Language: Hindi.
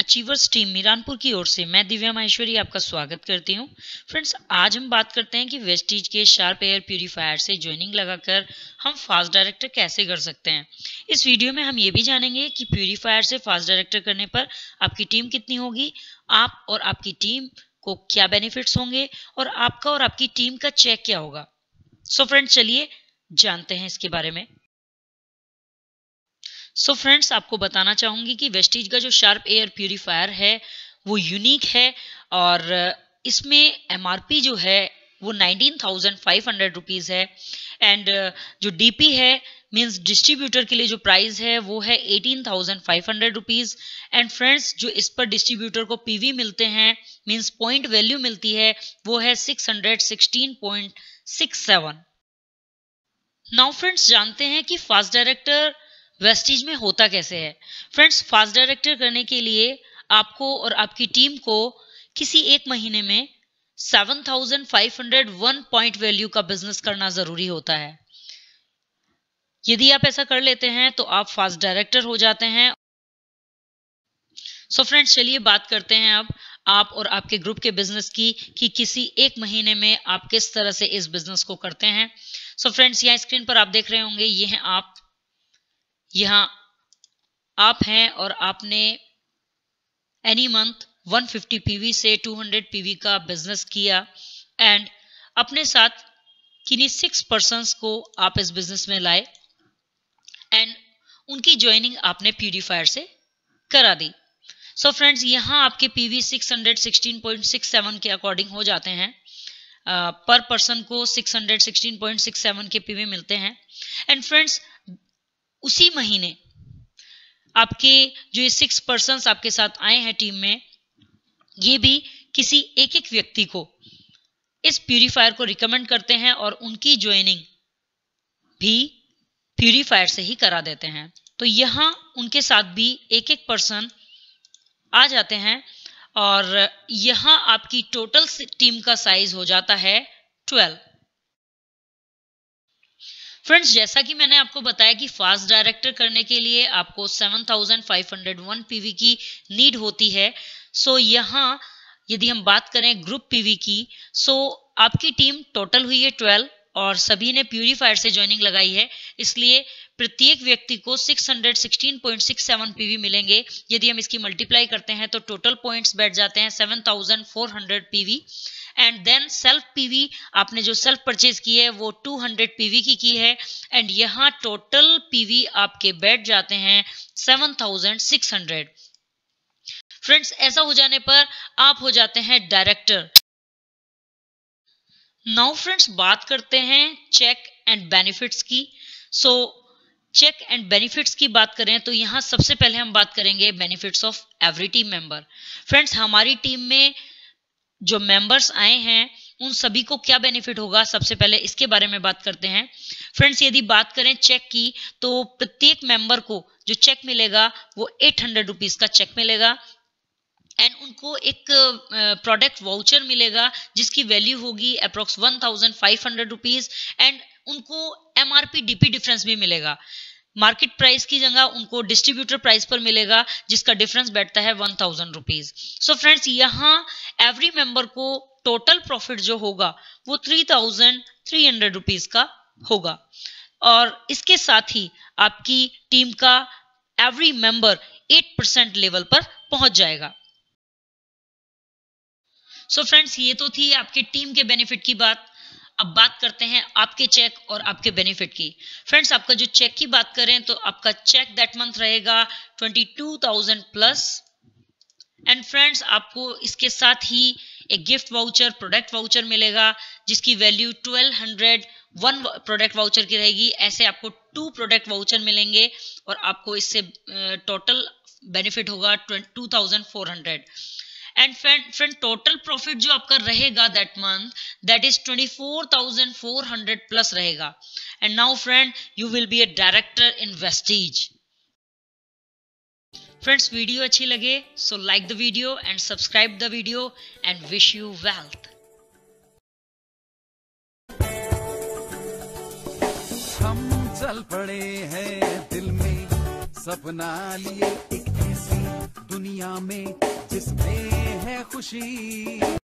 अचीवर्स टीम मीरानपुर की ओर से मैं दिव्या माहेश्वरी आपका स्वागत करती हूं। फ्रेंड्स, आज हम बात करते हैं कि वेस्टीज के शार्प एयर प्यूरीफायर से ज्वाइनिंग लगाकर हम फास्ट डायरेक्टर कैसे कर सकते हैं। इस वीडियो में हम ये भी जानेंगे कि प्यूरीफायर से फास्ट डायरेक्टर करने पर आपकी टीम कितनी होगी, आप और आपकी टीम को क्या बेनिफिट्स होंगे और आपका और आपकी टीम का चेक क्या होगा। सो फ्रेंड्स, चलिए जानते हैं इसके बारे में। सो फ्रेंड्स, आपको बताना चाहूंगी कि वेस्टीज का जो शार्प एयर प्यूरीफायर है वो यूनिक है और इसमें एमआरपी जो है वो 19,500 रुपीज़ है एंड जो डीपी है मींस डिस्ट्रीब्यूटर के लिए जो प्राइस है वो है 18,500 रुपीज़ एंड फ्रेंड्स जो इस पर डिस्ट्रीब्यूटर को पीवी मिलते हैं मींस पॉइंट वैल्यू मिलती है वो है 616.67। नाउ फ्रेंड्स, जानते हैं कि फास्ट डायरेक्टर वेस्टीज में होता कैसे है। फ्रेंड्स, फास्ट डायरेक्टर करने के लिए आपको और आपकी टीम को किसी एक महीने में 7,501 पॉइंट वैल्यू का बिजनेस करना जरूरी होता है। यदि आप ऐसा कर लेते हैं तो आप फास्ट डायरेक्टर हो जाते हैं। सो फ्रेंड्स, चलिए बात करते हैं अब आप और आपके ग्रुप के बिजनेस की कि किसी एक महीने में आप किस तरह से इस बिजनेस को करते हैं। सो फ्रेंड्स, यहाँ स्क्रीन पर आप देख रहे होंगे, ये हैं आप, यहाँ आप हैं और आपने एनी मंथ 150 पीवी से 200 पीवी का बिजनेस किया एंड अपने साथ किन्हीं 6 पर्सन्स को आप इस बिजनेस में लाए एंड उनकी ज्वाइनिंग आपने प्यूरीफायर से करा दी। सो फ्रेंड्स, यहाँ आपके पीवी 616.67 के अकॉर्डिंग हो जाते हैं। पर पर्सन को 616.67 के पीवी मिलते हैं एंड फ्रेंड्स उसी महीने आपके जो ये 6 पर्सन्स आपके साथ आए हैं टीम में, ये भी किसी एक एक व्यक्ति को इस प्यूरीफायर को रिकमेंड करते हैं और उनकी ज्वाइनिंग भी प्यूरीफायर से ही करा देते हैं। तो यहाँ उनके साथ भी एक एक पर्सन आ जाते हैं और यहाँ आपकी टोटल टीम का साइज हो जाता है 12। फ्रेंड्स, जैसा कि मैंने आपको बताया कि फास्ट डायरेक्टर करने के लिए आपको 7,501 पीवी की नीड होती है। सो यहाँ यदि हम बात करें ग्रुप पीवी की, सो आपकी टीम टोटल हुई है 12 और सभी ने प्यूरीफायर से ज्वाइनिंग लगाई है, इसलिए प्रत्येक व्यक्ति को 616.67 पीवी मिलेंगे। यदि हम इसकी मल्टीप्लाई करते हैं तो टोटल पॉइंट्स बैठ जाते हैं 7,400 PV and then self PV आपने जो सेल्फ परचेज की है वो 200 पीवी की है एंड यहाँ टोटल पीवी आपके बैठ जाते हैं 7,600। फ्रेंड्स, ऐसा हो जाने पर आप हो जाते हैं डायरेक्टर। नाउ फ्रेंड्स, बात करते हैं चेक एंड बेनिफिट्स की। सो चेक एंड बेनिफिट्स की बात करें तो यहाँ सबसे पहले हम बात करेंगे benefits of every team member. Friends, हमारी टीम में जो मेंबर्स आए हैं उन सभी को क्या बेनिफिट होगा, सबसे पहले इसके बारे में बात करते हैं। फ्रेंड्स, यदि बात करें चेक की तो प्रत्येक मेंबर को जो चेक मिलेगा वो 800 रुपीज का चेक मिलेगा एंड उनको एक प्रोडक्ट वाउचर मिलेगा जिसकी वैल्यू होगी अप्रोक्स 1,500 रुपीज एंड उनको एमआरपी डीपी डिफरेंस भी मिलेगा। मार्केट प्राइस की जगह उनको डिस्ट्रीब्यूटर प्राइस पर मिलेगा जिसका डिफरेंस बैठता है 1,000 रुपीज। सो फ्रेंड्स, यहाँ एवरी मेंबर को टोटल प्रॉफिट जो होगा वो 3,300 रुपीज का होगा और इसके साथ ही आपकी टीम का एवरी मेंबर 8% लेवल पर पहुंच जाएगा। सो फ्रेंड्स, ये तो थी आपके टीम के बेनिफिट की बात। अब बात करते हैं आपके चेक और आपके बेनिफिट की। फ्रेंड्स, आपका जो चेक की बात करें तो आपका चेक दैट मंथ रहेगा 22,000 प्लस एंड फ्रेंड्स आपको इसके साथ ही एक गिफ्ट वाउचर प्रोडक्ट वाउचर मिलेगा जिसकी वैल्यू 1,200 1 प्रोडक्ट वाउचर की रहेगी। ऐसे आपको 2 प्रोडक्ट वाउचर मिलेंगे और आपको इससे टोटल बेनिफिट होगा 2,400 एंड फ्रेंड टोटल प्रॉफिट जो आपका रहेगा that month that is 24,400 plus रहेगा and now friend you will be a director in Vestige. Friends, video अच्छी लगे so like the video and subscribe the video and wish you wealth. हम चल पड़े हैं दिल में सपना लिए एक ऐसी दुनिया दुनिया में जिसमें है खुशी।